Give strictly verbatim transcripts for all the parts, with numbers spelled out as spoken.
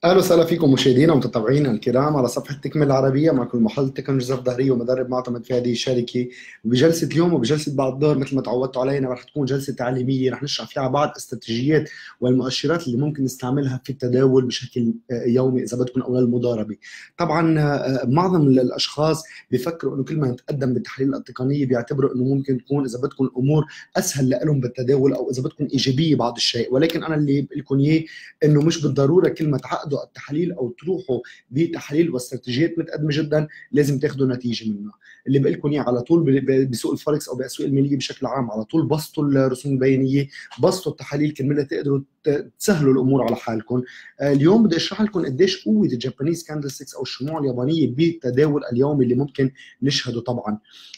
اهلا وسهلا فيكم مشاهدينا ومتابعينا الكرام على صفحه تكمل العربيه. معكم محل تكن جزر ظهريه ومدرب معتمد في هذه الشركه. وبجلسه اليوم وبجلسه بعد الظهر مثل ما تعودتوا علينا رح تكون جلسه تعليميه، رح نشرح فيها بعض الاستراتيجيات والمؤشرات اللي ممكن نستعملها في التداول بشكل يومي اذا بدكم او للمضاربه. طبعا معظم الاشخاص بيفكروا انه كل ما نتقدم بالتحاليل التقنيه بيعتبروا انه ممكن تكون اذا بدكم الامور اسهل لهم بالتداول او اذا بدكم ايجابيه بعض الشيء، ولكن انا اللي بقول لكم اياه انه مش بالضروره كل ما تعقدوا التحاليل او تروحوا بتحاليل واستراتيجيات متقدمه جدا لازم تاخذوا نتيجه منها. اللي بقول لكم اياه على طول بسوق الفوركس او باسواق الماليه بشكل عام، على طول بسطوا الرسوم البيانيه، بسطوا التحاليل كرمال تقدروا تسهلوا الامور على حالكم. اليوم بدي اشرح لكم قديش قوه الجابانيز كاندل ستيكس او الشموع اليابانيه بالتداول اليومي اللي ممكن نشهده. طبعا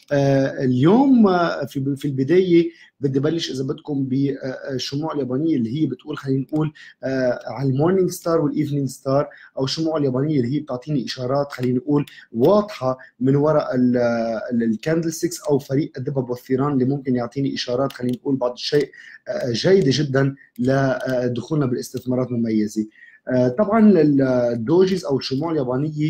اليوم في البدايه بدي بلش اذا بدكم بالشموع اليابانيه اللي هي بتقول، خلينا نقول على المورنينج ستار والايفنينج ستار، او الشموع اليابانيه اللي هي بتعطيني اشارات خلينا نقول واضحه من وراء الكاندل ستيكس او فريق الدبب والثيران اللي ممكن يعطيني اشارات خلينا نقول بعض الشيء جيده جدا لدخولنا بالاستثمارات مميزه. طبعا الدوجيز او الشموع اليابانيه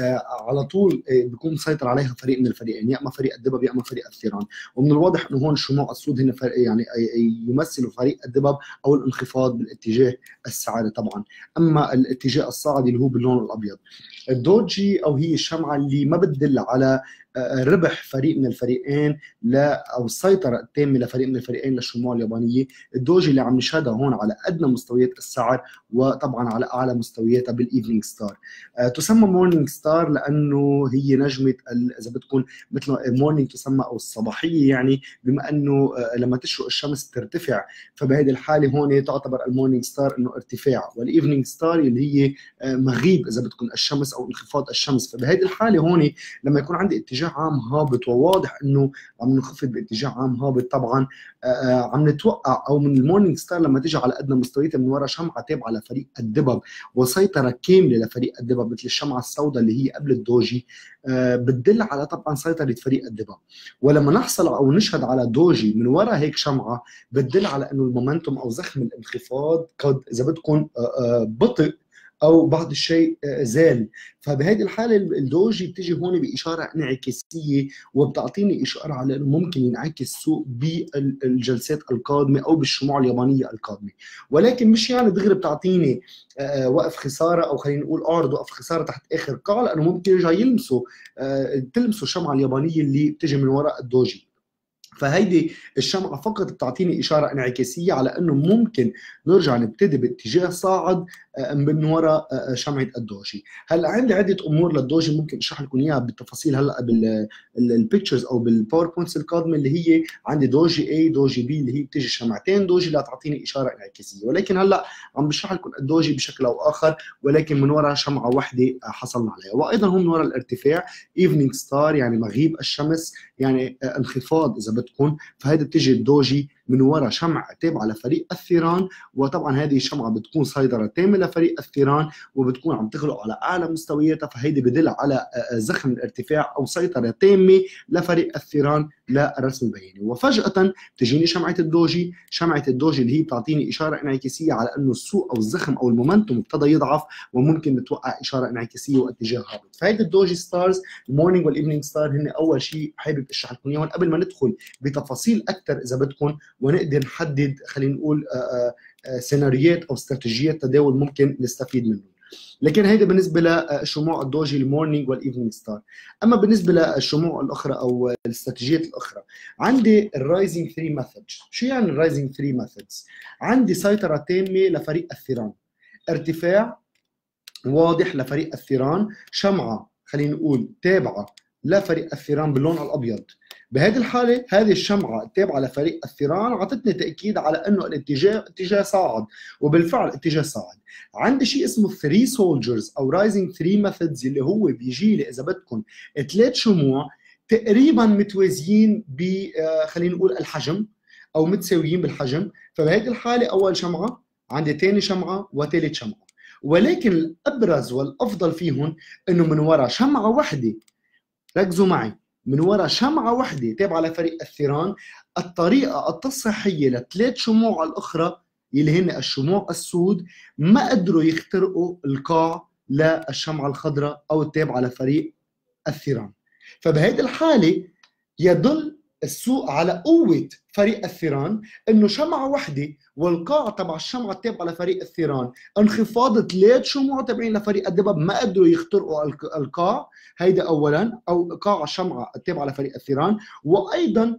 على طول بيكون مسيطر عليها فريق من الفريقين، يا اما فريق الدبب يا اما فريق الثيران، ومن الواضح انه هون الشموع السود هنا يعني يمثلوا فريق الدبب او الانخفاض بالاتجاه السعري طبعا، اما الاتجاه الصاعدي اللي هو باللون الابيض. الدوجي او هي الشمعه اللي ما بتدل على ربح فريق من الفريقين لا او السيطره التامه لفريق من الفريقين للشموع اليابانيه. الدوجي اللي عم نشهدها هون على ادنى مستويات السعر وطبعا على اعلى مستوياتها بالايفنينج ستار. أه تسمى مورنينج ستار لانه هي نجمه اذا بدكم مثل مورنينج تسمى او الصباحيه، يعني بما انه أه لما تشرق الشمس ترتفع، فبهذه الحاله هون تعتبر المورنينج ستار انه ارتفاع، والايفنينج ستار اللي هي أه مغيب اذا بدكم الشمس او انخفاض الشمس. فبهذه الحاله هون لما يكون عندي اتجاه عام هابط وواضح انه عم ننخفض باتجاه عام هابط، طبعا آه عم نتوقع او من المورنينج ستار لما تيجي على ادنى مستوياتها من وراء شمعه تابعه لفريق الدبب وسيطره كامله لفريق الدبب مثل الشمعه السوداء اللي هي قبل الدوجي، آه بتدل على طبعا سيطره فريق الدبب. ولما نحصل او نشهد على دوجي من وراء هيك شمعه بتدل على انه المومنتوم او زخم الانخفاض قد اذا بدكم آه آه بطئ او بعض الشيء زال. فبهذه الحاله الدوجي بتيجي هون باشاره انعكاسيه وبتعطيني اشاره على انه ممكن ينعكس السوق بالجلسات القادمه او بالشموع اليابانيه القادمه، ولكن مش يعني دغري بتعطيني وقف خساره او خلينا نقول اعرض وقف خساره تحت اخر قاع، لانه ممكن يرجع يلمسوا تلمسوا الشمعه اليابانيه اللي بتيجي من وراء الدوجي. فهيدي الشمعة فقط بتعطيني إشارة انعكاسية على أنه ممكن نرجع نبتدي باتجاه صاعد من وراء شمعة الدوجي. هلا عندي عدة أمور للدوجي ممكن أشرح لكم إياها بالتفاصيل هلا بالبيكتشرز أو بالباوربوينتس القادمة، اللي هي عندي دوجي A دوجي B اللي هي بتيجي شمعتين دوجي لتعطيني إشارة انعكاسية، ولكن هلا عم بشرح لكم الدوجي بشكل أو آخر ولكن من وراء شمعة واحدة حصلنا عليها. وأيضا هم من وراء الارتفاع ايفنينج ستار يعني مغيب الشمس، يعني انخفاض إذا بدكم، فهيدي بتيجي الدوجي من وراء شمعة تابعة لفريق الثيران، وطبعا هذه الشمعة بتكون سيطرة تامة لفريق الثيران وبتكون عم تغلق على أعلى مستوياتها، فهيدي بدل على زخم الارتفاع أو سيطرة تامة لفريق الثيران للرسم البياني. وفجأة بتجيني شمعة الدوجي، شمعة الدوجي اللي هي بتعطيني إشارة انعكاسية على أنه السوق أو الزخم أو المومنتوم ابتدى يضعف وممكن نتوقع إشارة انعكاسية واتجاه هابط. فهيدي الدوجي ستارز المورنينج والايفنينج ستار هن أول شيء حابب أشرح لكم إياهم قبل ما ندخل بتفاصيل أكثر إذا بدكم ونقدر نحدد خلينا نقول سيناريوهات او استراتيجيات تداول ممكن نستفيد منهم. لكن هيدا بالنسبه لشموع الدوجي المورنينج والايفنينج ستار. اما بالنسبه للشموع الاخرى او الاستراتيجيات الاخرى، عندي الرايزنج ثلاثة ميثود. شو يعني الرايزنج ثلاثة ميثودز؟ عندي سيطره تامه لفريق الثيران، ارتفاع واضح لفريق الثيران، شمعه خلينا نقول تابعه لفريق الثيران باللون الابيض. بهذه الحاله هذه الشمعه التابعه لفريق الثيران اعطتني تاكيد على انه الاتجاه اتجاه صاعد، وبالفعل اتجاه صاعد. عندي شيء اسمه ثلاثة سولجرز او رايزنج ثلاثة ميثودز اللي هو بيجي لي اذا بدكم ثلاث شموع تقريبا متوازيين ب خلينا نقول الحجم او متساويين بالحجم. فبهذه الحاله اول شمعه عندي ثاني شمعه وثالث شمعه، ولكن الابرز والافضل فيهم انه من وراء شمعه واحده، ركزوا معي، من وراء شمعة واحدة تابعة لفريق الثيران الطريقة التصحيحية لثلاث شموع الأخرى اللي هن الشموع السود ما قدروا يخترقوا القاع للشمعة الخضراء أو التابعة لفريق الثيران. فبهذه الحالة يدل السوق على قوة فريق الثيران انه شمعة وحدة والقاع تبع الشمعة التابعة لفريق الثيران انخفاض ثلاث شموع تابعين لفريق الدبب ما قدروا يخترقوا القاع، هيدا اولا، او قاع الشمعة التابعة لفريق الثيران. وايضا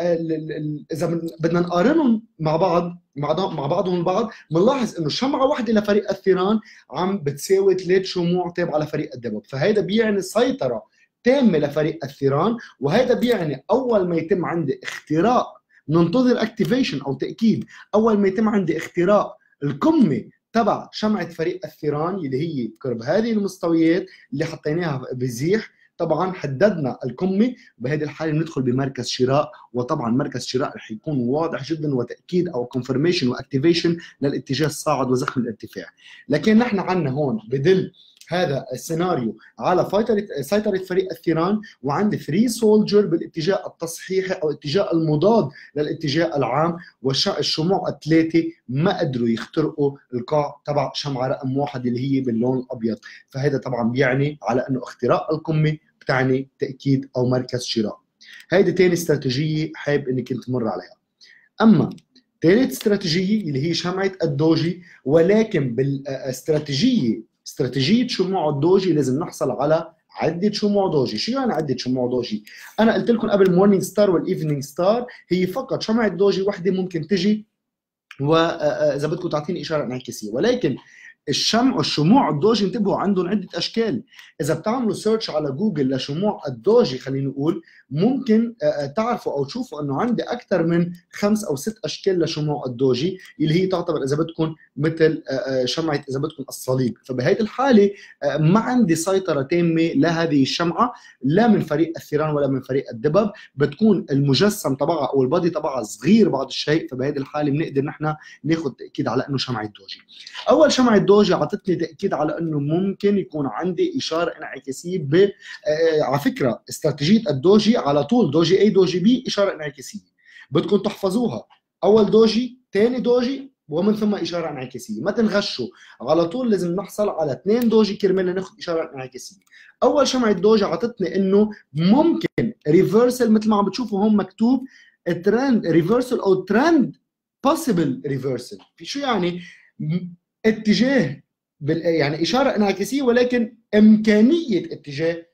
اذا بدنا نقارنهم مع بعض مع بعضهم البعض بنلاحظ انه شمعة وحدة لفريق الثيران عم بتساوي ثلاث شموع تابعة لفريق الدبب، فهيدا بيعني سيطرة تامة لفريق الثيران. وهذا بيعني اول ما يتم عندي اختراق، ننتظر اكتيفيشن او تاكيد، اول ما يتم عندي اختراق القمه تبع شمعه فريق الثيران اللي هي قرب هذه المستويات اللي حطيناها بزيح، طبعا حددنا القمه، بهذه الحاله بندخل بمركز شراء، وطبعا مركز شراء رح يكون واضح جدا وتاكيد او كونفرميشن واكتيفيشن للاتجاه الصاعد وزخم الارتفاع. لكن نحن عندنا هون بدل هذا السيناريو على سيطرة فريق الثيران، وعند فري سولجر بالاتجاه التصحيحي او الاتجاه المضاد للاتجاه العام، والشموع الثلاثه ما قدروا يخترقوا القاع تبع شمعة رقم واحد اللي هي باللون الابيض. فهذا طبعا بيعني على انه اختراق القمه بتعني تاكيد او مركز شراء. هيدي ثاني استراتيجيه حابب انك تمر عليها. اما ثالث استراتيجيه اللي هي شمعه الدوجي، ولكن بالاستراتيجيه استراتيجية شموع الدوجي لازم نحصل على عدة شموع دوجي. شو يعني عدة شموع دوجي؟ أنا قلت لكم قبل مورنينج ستار والإيفنينج ستار هي فقط شمعة دوجي وحدة ممكن تجي وإذا بدكم تعطيني إشارة انعكاسية، ولكن الشمع الشموع الدوجي انتبهوا عندهم عدة أشكال. إذا بتعملوا سيرش على جوجل لشموع الدوجي خلينا نقول ممكن تعرفوا أو تشوفوا أنه عندي أكثر من خمس أو ست أشكال لشموع الدوجي اللي هي تعتبر إذا بدكم مثل شمعة إذا بدكم الصليب. فبهذه الحالة ما عندي سيطرة تامة لهذه الشمعة لا من فريق الثيران ولا من فريق الدبب، بتكون المجسم تبعها أو البادي تبعها صغير بعض الشيء. فبهذه الحالة بنقدر نحن ناخذ تأكيد على أنه شمعة دوجي. أول شمعة دوجي اعطتني تاكيد على انه ممكن يكون عندي اشاره انعكاسيه ب آه على فكره استراتيجيه الدوجي على طول دوجي اي دوجي بي اشاره انعكاسيه بدكم تحفظوها، اول دوجي ثاني دوجي ومن ثم اشاره انعكاسيه، ما تنغشوا على طول، لازم نحصل على اثنين دوجي كرمال ناخذ اشاره انعكاسيه. اول شمعه دوجي اعطتني انه ممكن ريفرسل مثل ما عم بتشوفوا هون مكتوب ترند ريفرسل او ترند بوسيبل ريفرسل. في شو يعني؟ اتجاه يعني اشاره انعكاسيه ولكن امكانيه اتجاه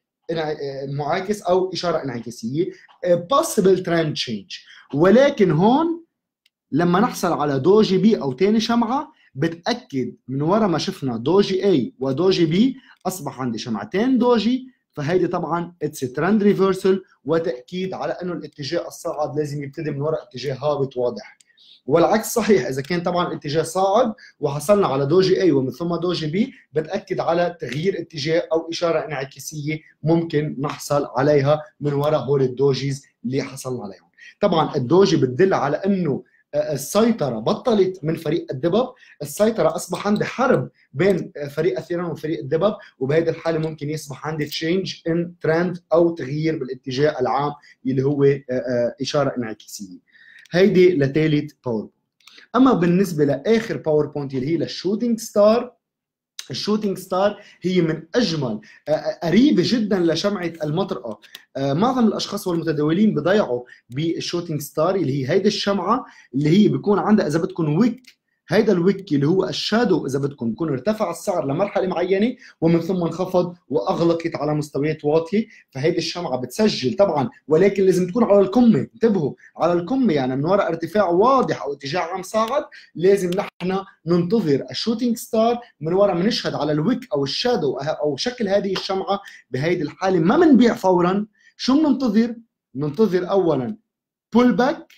معاكس او اشاره انعكاسيه possible trend change. ولكن هون لما نحصل على دوجي بي او ثاني شمعه بتاكد من وراء ما شفنا دوجي اي ودوجي بي اصبح عندي شمعتين دوجي، فهيدي طبعا اتس ترند ريفرسل وتاكيد على انه الاتجاه الصاعد لازم يبتدي من وراء اتجاه هابط واضح. والعكس صحيح، اذا كان طبعا اتجاه صاعد وحصلنا على دوجي اي ومن ثم دوجي بي بتاكد على تغيير اتجاه او اشاره انعكاسيه ممكن نحصل عليها من وراء هول الدوجيز اللي حصلنا عليهم. طبعا الدوجي بتدل على انه السيطره بطلت من فريق الدبب، السيطره اصبح عندي حرب بين فريق الثيران وفريق الدبب، وبهذه الحاله ممكن يصبح عندي تشينج ان ترند او تغيير بالاتجاه العام اللي هو اشاره انعكاسيه. هيدي لثالث باوربوينت. اما بالنسبه لاخر باوربوينت اللي هي للشوتينج ستار، الشوتينج ستار هي من اجمل قريبه جدا لشمعه المطرقه. معظم الاشخاص والمتداولين بضيعوا بالشوتينج ستار اللي هي هيدي الشمعه اللي هي بيكون عندها اذا بدكم ويك، هيدا الويك اللي هو الشادو اذا بدكم بكون ارتفع السعر لمرحله معينه ومن ثم انخفض واغلقت على مستويات واطيه، فهيدي الشمعه بتسجل طبعا، ولكن لازم تكون على القمه، انتبهوا على القمه يعني من وراء ارتفاع واضح او اتجاه عام صاعد لازم نحن ننتظر الشوتينج ستار من وراء بنشهد على الويك او الشادو او شكل هذه الشمعه. بهيدي الحاله ما بنبيع فورا، شو بننتظر؟ بننتظر اولا بول باك.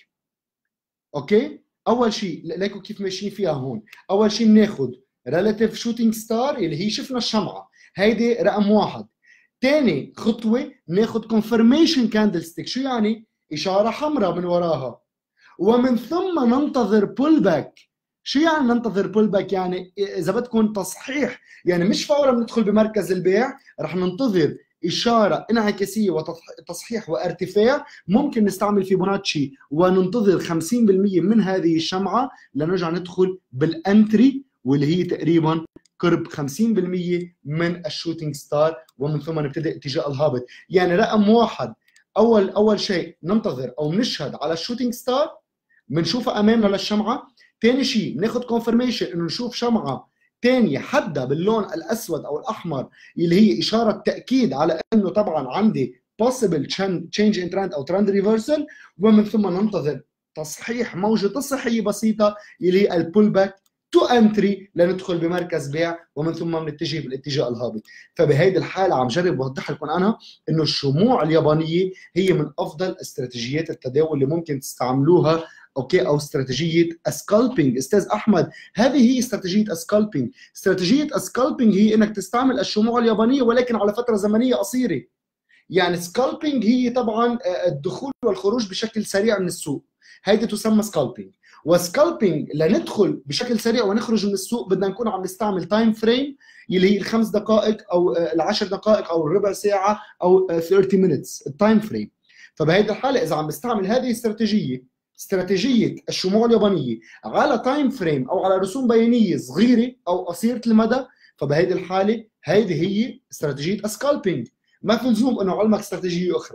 اوكي، اول شيء ليكوا كيف ماشيين فيها هون، اول شيء بناخذ ريلاتيف شوتينج ستار اللي هي شفنا الشمعه هيدي رقم واحد. ثاني خطوه بناخذ كونفرميشن كاندل ستيك، شو يعني؟ اشاره حمراء من وراها، ومن ثم ننتظر بول باك. شو يعني ننتظر بول باك؟ يعني اذا بدكم تصحيح، يعني مش فورا بندخل بمركز البيع، رح ننتظر اشاره انعكاسيه وتصحيح وارتفاع، ممكن نستعمل فيبوناتشي وننتظر خمسين بالمئة من هذه الشمعه لنرجع ندخل بالانتري واللي هي تقريبا قرب خمسين بالمئة من الشوتينج ستار، ومن ثم نبتدئ اتجاه الهابط. يعني رقم واحد، اول اول شيء ننتظر او نشهد على الشوتينج ستار، بنشوفها امامنا للشمعه. ثاني شيء بناخذ كونفرميشن انه نشوف شمعه ثانيه حدها باللون الاسود او الاحمر اللي هي اشاره تاكيد على انه طبعا عندي possible change in trend او trend reversal، ومن ثم ننتظر تصحيح موجه تصحيحيه بسيطه اللي هي البول باك تو انتري لندخل بمركز بيع، ومن ثم بنتجه بالاتجاه الهابط. فبهيدي الحاله عم جرب اوضح لكم انا انه الشموع اليابانيه هي من افضل استراتيجيات التداول اللي ممكن تستعملوها، اوكي، او استراتيجيه اسكالبينج. استاذ احمد، هذه هي استراتيجيه اسكالبينج. استراتيجيه اسكالبينج هي انك تستعمل الشموع اليابانيه ولكن على فتره زمنيه قصيره. يعني سكالبينج هي طبعا الدخول والخروج بشكل سريع من السوق، هيدي تسمى سكالبينج. وسكالبينج لندخل بشكل سريع ونخرج من السوق بدنا نكون عم نستعمل تايم فريم اللي هي الخمس دقائق او العشر دقائق او الربع ساعه او ثلاثين مينتس التايم فريم. فبهيدي الحاله اذا عم بستعمل هذه الاستراتيجيه، استراتيجيه الشموع اليابانيه، على تايم فريم او على رسوم بيانيه صغيره او قصيره المدى، فبهيدي الحاله هيدي هي استراتيجيه اسكالبينج. ما في لزوم انه علمك استراتيجيه اخرى.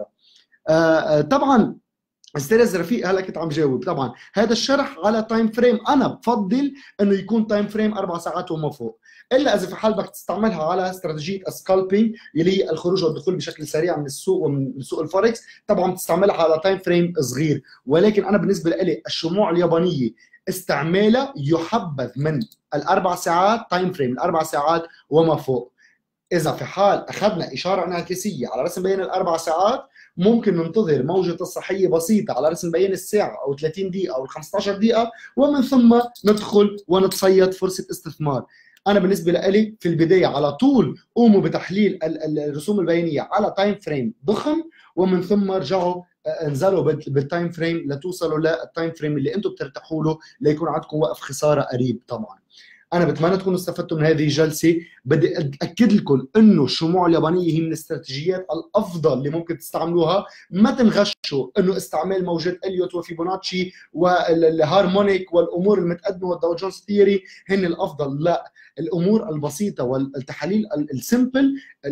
آه طبعا استاذ رفيق هلا كنت عم جاوب، طبعا هذا الشرح على تايم فريم، انا بفضل انه يكون تايم فريم اربع ساعات وما فوق، الا اذا في حال بدك تستعملها على استراتيجيه سكالبينج اللي هي الخروج والدخول بشكل سريع من السوق ومن سوق الفوركس، طبعا بتستعملها على تايم فريم صغير. ولكن انا بالنسبه لي الشموع اليابانيه استعمالها يحبذ من الاربع ساعات تايم فريم، الاربع ساعات وما فوق. اذا في حال اخذنا اشاره انعكاسيه على رسم بيان الاربع ساعات، ممكن ننتظر موجه تصحيحيه بسيطه على رسم بيان الساعه او ثلاثين دقيقه او خمسة عشر دقيقه، ومن ثم ندخل ونتصيد فرصه استثمار. انا بالنسبه لي في البدايه على طول قوموا بتحليل الرسوم البيانيه على تايم فريم ضخم، ومن ثم رجعوا انزلوا بالتايم فريم لتوصلوا للتايم فريم اللي انتم بترتاحوا له ليكون عندكم وقف خساره قريب. طبعا انا بتمنى تكونوا استفدتوا من هذه الجلسه. بدي اكد لكم انه الشموع اليابانيه هي من الاستراتيجيات الافضل اللي ممكن تستعملوها. ما تنغشوا انه استعمال موجات اليوت وفيبوناتشي والهارمونيك والامور المتقدمه والداو جونز ثيوري هن الافضل. لا، الامور البسيطه والتحاليل السمبل،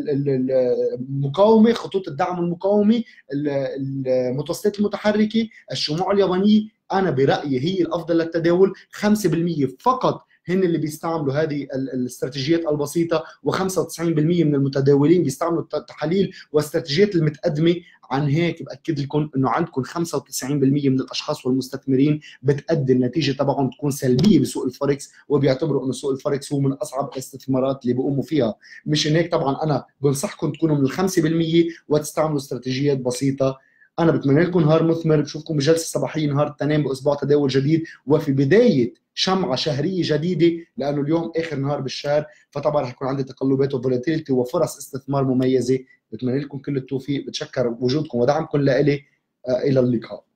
المقاومه، خطوط الدعم المقاومه، المتوسطات المتحركه، الشموع اليابانيه انا برايي هي الافضل للتداول. خمسة بالمئة فقط هن اللي بيستعملوا هذه الاستراتيجيات البسيطه، وخمسة وتسعين بالمئة من المتداولين بيستعملوا التحاليل والاستراتيجيات المتقدمه. عن هيك باكد لكم انه عندكم خمسة وتسعين بالمئة من الاشخاص والمستثمرين بتأدي النتيجه تبعهم تكون سلبيه بسوق الفوركس، وبيعتبروا انه سوق الفوركس هو من اصعب الاستثمارات اللي بيقوموا فيها. مشان هيك طبعا انا بنصحكم تكونوا من الخمسة بالمئة وتستعملوا استراتيجيات بسيطه. انا بتمنى لكم نهار مثمر، بشوفكم بجلسه صباحيه نهار الاثنين باسبوع تداول جديد، وفي بدايه شمعه شهريه جديده، لانه اليوم اخر نهار بالشهر، فطبعا رح يكون عندي تقلبات وفولاتيلتي وفرص استثمار مميزه. بتمنى لكم كل التوفيق، بتشكر وجودكم ودعمكم لإلي. الى اللقاء.